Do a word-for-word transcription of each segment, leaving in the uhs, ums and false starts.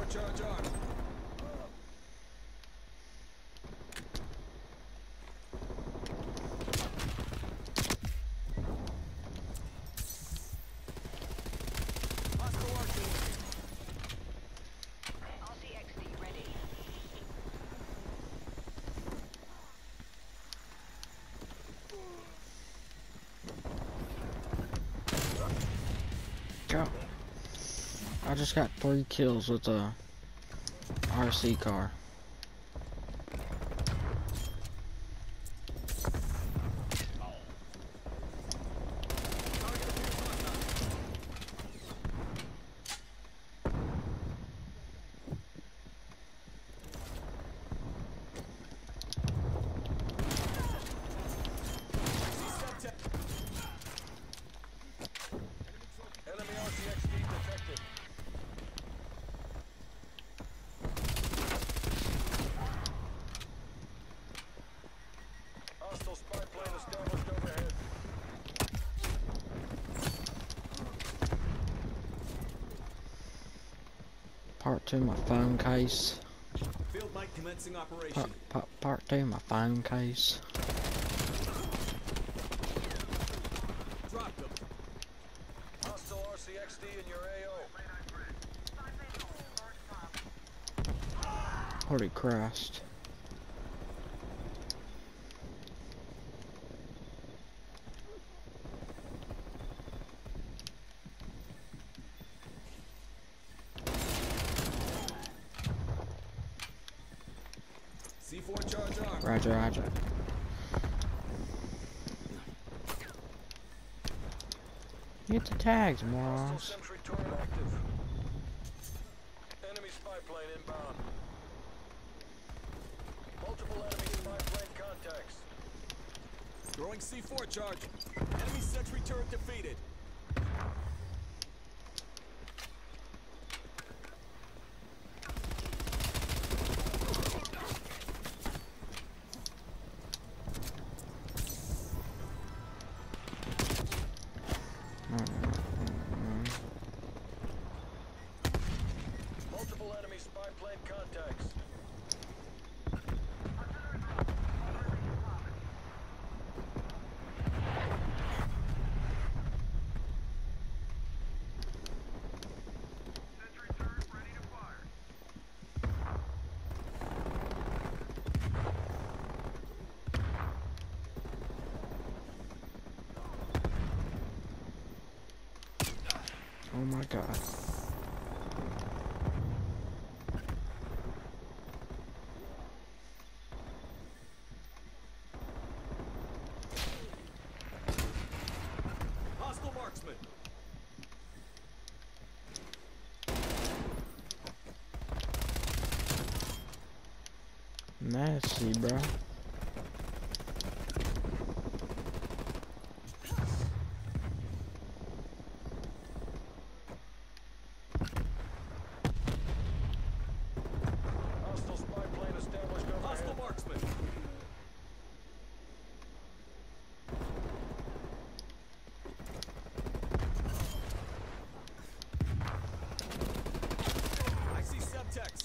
charge armed. Hostile artillery. R C X D ready. Go. I just got three kills with a R C car. Enemy R C X D detected. Hostile spy plane established overhead. Part two, my phone case. Field mic commencing operation. Part, part, part two, my phone case. Dropped them. Hostile R C X D in your A O. Holy Christ. C four charge armed. Roger, roger. Get the tags, Hostile morons. sentry turret active. Enemy spy plane inbound. Multiple enemy spy plane contacts. Throwing C four charge. Enemy sentry turret defeated. Multiple enemy spy plane contacts. Oh my God. Hostile marksman. Nasty, bro. Hostile spy plane established overhead. Hostile marksman. I see subtext.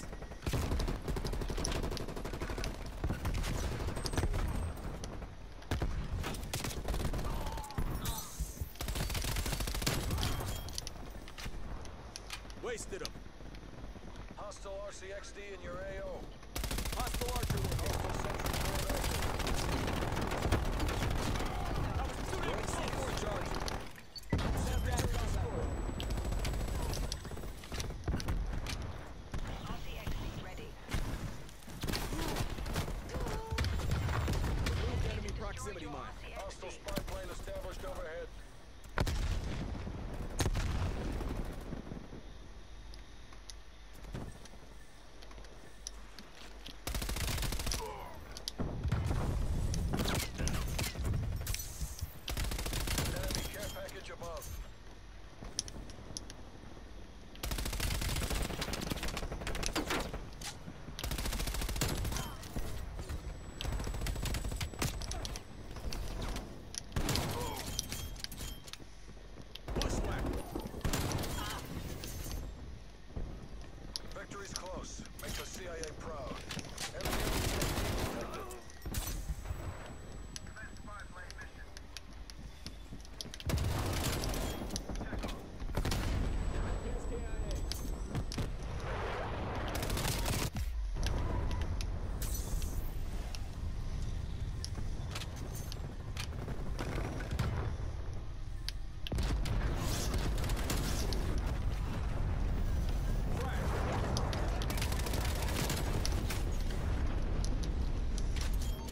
Wasted him. Hostile R C X D in your A O. Hostile artillery. Hostile sentry turret active. I was shooting at C four charge. Sentry turret destroyed. R C X D ready. Removed enemy proximity mine. Hostile spy plane established overhead.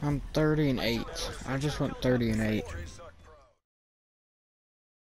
I'm thirty and eight. I just went thirty and eight. Trace